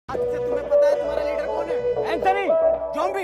आज से तुम्हें पता है तुम्हारा लीडर कौन है? Anthony zombie.